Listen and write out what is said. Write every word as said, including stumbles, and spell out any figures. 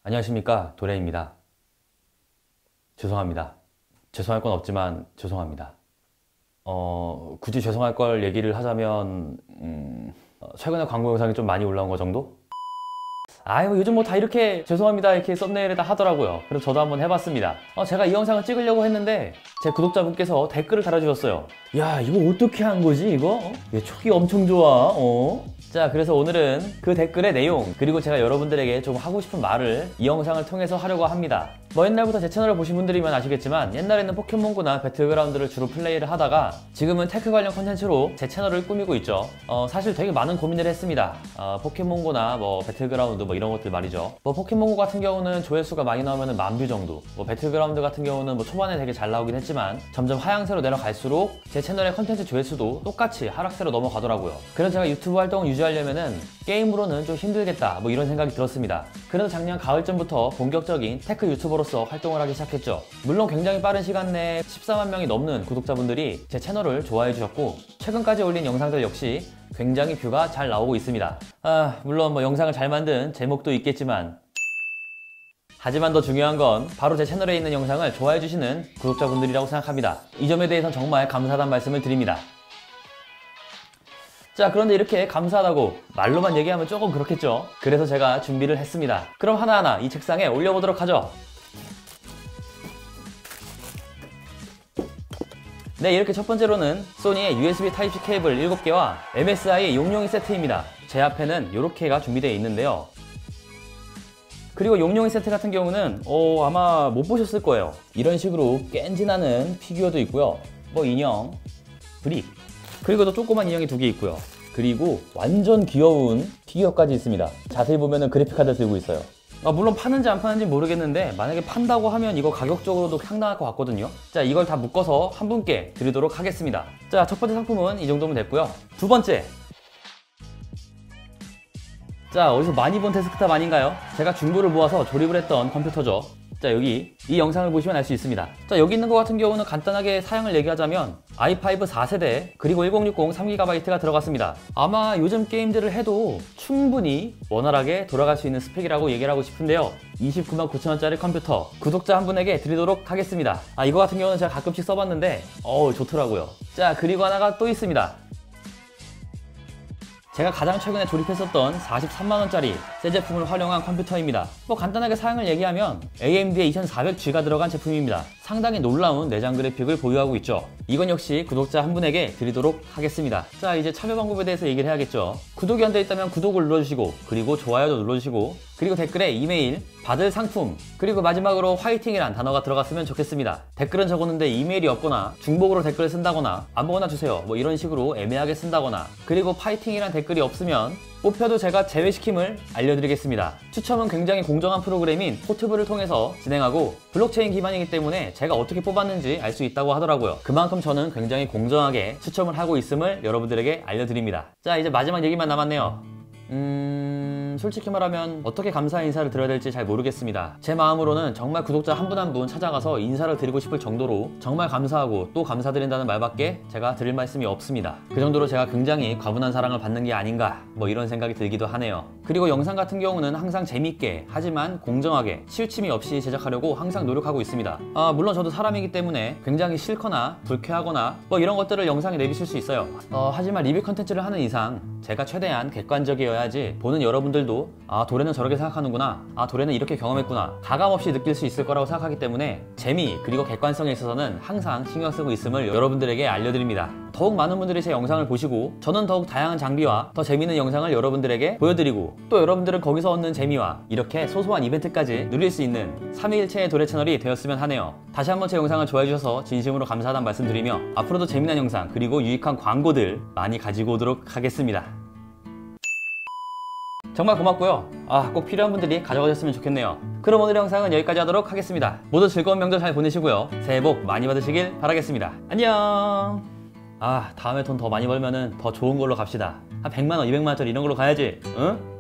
안녕하십니까, 도레입니다. 죄송합니다. 죄송할 건 없지만 죄송합니다. 어, 굳이 죄송할 걸 얘기를 하자면 음, 최근에 광고 영상이 좀 많이 올라온 거 정도? 아유, 요즘 뭐 다 이렇게 죄송합니다 이렇게 썸네일에다 하더라고요. 그래서 저도 한번 해봤습니다. 어, 제가 이 영상을 찍으려고 했는데 제 구독자분께서 댓글을 달아주셨어요. 야, 이거 어떻게 한 거지 이거? 어? 얘 촉이 엄청 좋아. 어? 자, 그래서 오늘은 그 댓글의 내용, 그리고 제가 여러분들에게 좀 하고 싶은 말을 이 영상을 통해서 하려고 합니다. 뭐 옛날부터 제 채널을 보신 분들이면 아시겠지만 옛날에는 포켓몬고나 배틀그라운드를 주로 플레이를 하다가 지금은 테크 관련 콘텐츠로 제 채널을 꾸미고 있죠. 어, 사실 되게 많은 고민을 했습니다. 어, 포켓몬고나 뭐 배틀그라운드 뭐 이런 것들 말이죠. 뭐 포켓몬고 같은 경우는 조회수가 많이 나오면 만 뷰 정도, 뭐 배틀그라운드 같은 경우는 뭐 초반에 되게 잘 나오긴 했지만 점점 하향세로 내려갈수록 제 채널의 컨텐츠 조회수도 똑같이 하락세로 넘어가더라고요. 그래서 제가 유튜브 활동을 유지하려면은 게임으로는 좀 힘들겠다 뭐 이런 생각이 들었습니다. 그래서 작년 가을쯤부터 본격적인 테크 유튜버로서 활동을 하기 시작했죠. 물론 굉장히 빠른 시간 내에 십사만 명이 넘는 구독자분들이 제 채널을 좋아해 주셨고, 최근까지 올린 영상들 역시 굉장히 뷰가 잘 나오고 있습니다. 아, 물론 뭐 영상을 잘 만든 제목도 있겠지만, 하지만 더 중요한 건 바로 제 채널에 있는 영상을 좋아해 주시는 구독자분들이라고 생각합니다. 이 점에 대해서는 정말 감사하다는 말씀을 드립니다. 자, 그런데 이렇게 감사하다고 말로만 얘기하면 조금 그렇겠죠. 그래서 제가 준비를 했습니다. 그럼 하나하나 이 책상에 올려보도록 하죠. 네, 이렇게 첫 번째로는 소니의 유에스비 타입 씨 케이블 일곱 개와 엠에스아이 용룡이 세트입니다. 제 앞에는 이렇게가 준비되어 있는데요. 그리고 용룡이 세트 같은 경우는 어, 아마 못 보셨을 거예요. 이런 식으로 깬지나는 피규어도 있고요. 뭐 인형, 브릭, 그리고 또 조그만 인형이 두 개 있고요. 그리고 완전 귀여운 피규어까지 있습니다. 자세히 보면은 그래픽카드 들고 있어요. 아, 물론 파는지 안 파는지 모르겠는데 만약에 판다고 하면 이거 가격적으로도 상당할 것 같거든요. 자, 이걸 다 묶어서 한 분께 드리도록 하겠습니다. 자, 첫 번째 상품은 이 정도면 됐고요. 두 번째, 자, 어디서 많이 본 데스크탑 아닌가요? 제가 중고를 모아서 조립을 했던 컴퓨터죠. 자, 여기 이 영상을 보시면 알 수 있습니다. 자, 여기 있는 것 같은 경우는 간단하게 사양을 얘기하자면 아이 파이브 사 세대 그리고 천육십 삼 기가바이트가 들어갔습니다. 아마 요즘 게임들을 해도 충분히 원활하게 돌아갈 수 있는 스펙이라고 얘기를 하고 싶은데요. 이십구만 구천 원짜리 컴퓨터 구독자 한 분에게 드리도록 하겠습니다. 아, 이거 같은 경우는 제가 가끔씩 써봤는데 어우, 좋더라고요. 자, 그리고 하나가 또 있습니다. 제가 가장 최근에 조립했었던 사십삼만 원짜리 새 제품을 활용한 컴퓨터입니다. 뭐 간단하게 사양을 얘기하면 에이엠디의 이천사백 지가 들어간 제품입니다. 상당히 놀라운 내장 그래픽을 보유하고 있죠. 이건 역시 구독자 한 분에게 드리도록 하겠습니다. 자, 이제 참여 방법에 대해서 얘기를 해야겠죠. 구독이 안 되어 있다면 구독을 눌러주시고, 그리고 좋아요도 눌러주시고, 그리고 댓글에 이메일, 받을 상품, 그리고 마지막으로 화이팅이란 단어가 들어갔으면 좋겠습니다. 댓글은 적었는데 이메일이 없거나 중복으로 댓글을 쓴다거나 아무거나 주세요 뭐 이런 식으로 애매하게 쓴다거나, 그리고 파이팅이란 댓글이 없으면 뽑혀도 제가 제외시킴을 알려드리겠습니다. 추첨은 굉장히 공정한 프로그램인 포트블을 통해서 진행하고 블록체인 기반이기 때문에 제가 어떻게 뽑았는지 알 수 있다고 하더라고요. 그만큼 저는 굉장히 공정하게 추첨을 하고 있음을 여러분들에게 알려드립니다. 자, 이제 마지막 얘기만 남았네요. 음... 솔직히 말하면 어떻게 감사 인사를 드려야 될지 잘 모르겠습니다. 제 마음으로는 정말 구독자 한 분 한 분 찾아가서 인사를 드리고 싶을 정도로 정말 감사하고 또 감사드린다는 말밖에 제가 드릴 말씀이 없습니다. 그 정도로 제가 굉장히 과분한 사랑을 받는 게 아닌가 뭐 이런 생각이 들기도 하네요. 그리고 영상 같은 경우는 항상 재밌게 하지만 공정하게 치우침이 없이 제작하려고 항상 노력하고 있습니다. 아, 물론 저도 사람이기 때문에 굉장히 싫거나 불쾌하거나 뭐 이런 것들을 영상에 내비칠 수 있어요. 어, 하지만 리뷰 컨텐츠를 하는 이상 제가 최대한 객관적이어야지 보는 여러분들도 아, 도래는 저렇게 생각하는구나, 아, 도래는 이렇게 경험했구나 가감없이 느낄 수 있을 거라고 생각하기 때문에 재미 그리고 객관성에 있어서는 항상 신경 쓰고 있음을 여러분들에게 알려드립니다. 더욱 많은 분들이 제 영상을 보시고 저는 더욱 다양한 장비와 더 재미있는 영상을 여러분들에게 보여드리고 또 여러분들은 거기서 얻는 재미와 이렇게 소소한 이벤트까지 누릴 수 있는 삼위일체의 도래 채널이 되었으면 하네요. 다시 한번 제 영상을 좋아해주셔서 진심으로 감사하다는 말씀드리며 앞으로도 재미난 영상 그리고 유익한 광고들 많이 가지고 오도록 하겠습니다. 정말 고맙고요. 아, 꼭 필요한 분들이 가져가셨으면 좋겠네요. 그럼 오늘 영상은 여기까지 하도록 하겠습니다. 모두 즐거운 명절 잘 보내시고요. 새해 복 많이 받으시길 바라겠습니다. 안녕. 아, 다음에 돈 더 많이 벌면은 더 좋은 걸로 갑시다. 한 백만 원, 이백만 원짜리 이런 걸로 가야지. 응?